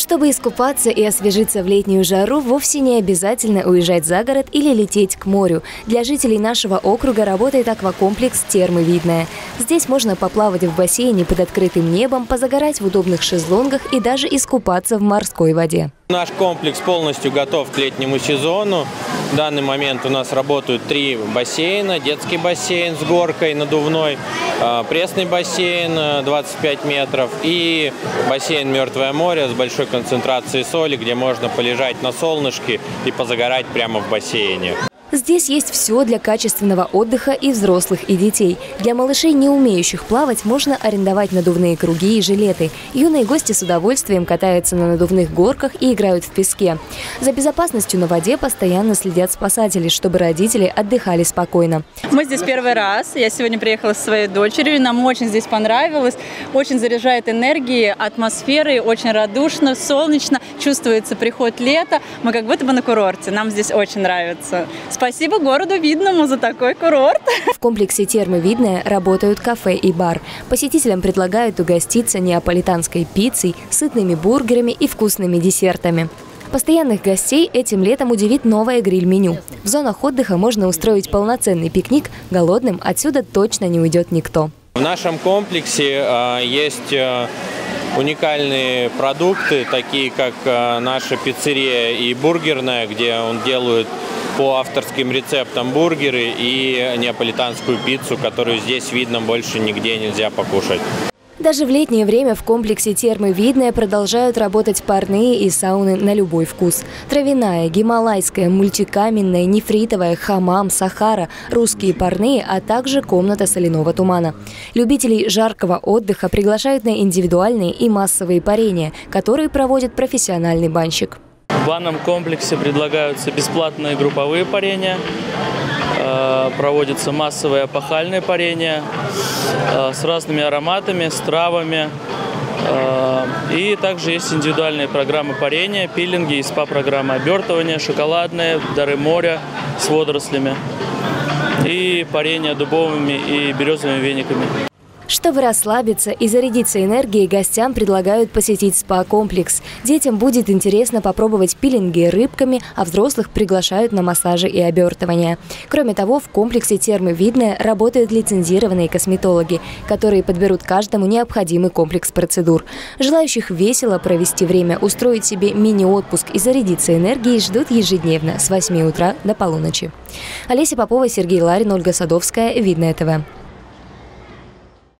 Чтобы искупаться и освежиться в летнюю жару, вовсе не обязательно уезжать за город или лететь к морю. Для жителей нашего округа работает аквакомплекс «Термы Видное». Здесь можно поплавать в бассейне под открытым небом, позагорать в удобных шезлонгах и даже искупаться в морской воде. Наш комплекс полностью готов к летнему сезону. В данный момент у нас работают 3 бассейна. Детский бассейн с горкой надувной, пресный бассейн 25 метров и бассейн «Мертвое море» с большой концентрацией соли, где можно полежать на солнышке и позагорать прямо в бассейне. Здесь есть все для качественного отдыха и взрослых, и детей. Для малышей, не умеющих плавать, можно арендовать надувные круги и жилеты. Юные гости с удовольствием катаются на надувных горках и играют в песке. За безопасностью на воде постоянно следят спасатели, чтобы родители отдыхали спокойно. Мы здесь первый раз. Я сегодня приехала со своей дочерью. Нам очень здесь понравилось. Очень заряжает энергией, атмосферой, очень радушно, солнечно. Чувствуется приход лета. Мы как будто бы на курорте. Нам здесь очень нравится. Спасибо городу Видному за такой курорт. В комплексе «Термы Видное» работают кафе и бар. Посетителям предлагают угоститься неаполитанской пиццей, сытными бургерами и вкусными десертами. Постоянных гостей этим летом удивит новое гриль-меню. В зонах отдыха можно устроить полноценный пикник. Голодным отсюда точно не уйдет никто. В нашем комплексе есть уникальные продукты, такие как наша пиццерия и бургерная, где делают по авторским рецептам бургеры и неаполитанскую пиццу, которую здесь в Видном больше нигде нельзя покушать. Даже в летнее время в комплексе «Термы Видное» продолжают работать парные и сауны на любой вкус. Травяная, гималайская, мультикаменная, нефритовая, хамам, сахара, русские парные, а также комната соляного тумана. Любителей жаркого отдыха приглашают на индивидуальные и массовые парения, которые проводит профессиональный банщик. В банном комплексе предлагаются бесплатные групповые парения, проводятся массовые опахальные парения с разными ароматами, с травами. И также есть индивидуальные программы парения, пилинги и спа-программы обертывания, шоколадные, дары моря с водорослями и парение дубовыми и березовыми вениками. Чтобы расслабиться и зарядиться энергией, гостям предлагают посетить спа-комплекс. Детям будет интересно попробовать пилинги рыбками, а взрослых приглашают на массажи и обертывания. Кроме того, в комплексе «Термы Видное» работают лицензированные косметологи, которые подберут каждому необходимый комплекс процедур. Желающих весело провести время, устроить себе мини-отпуск и зарядиться энергией ждут ежедневно с 8 утра до полуночи. Олеся Попова, Сергей Ларин, Ольга Садовская, Видное ТВ.